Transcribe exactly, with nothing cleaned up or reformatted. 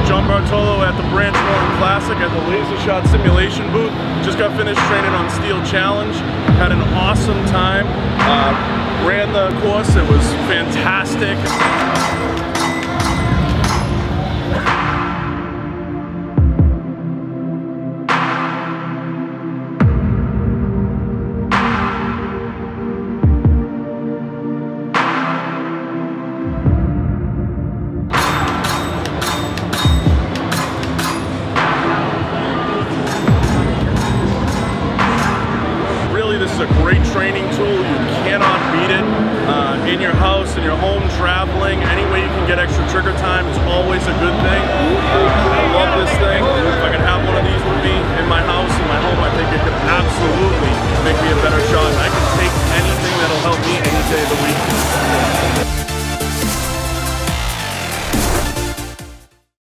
John Bartolo at the Branch Warren Classic at the Laser Shot Simulation booth. Just got finished training on Steel Challenge. Had an awesome time. Uh, ran the course. It was fantastic.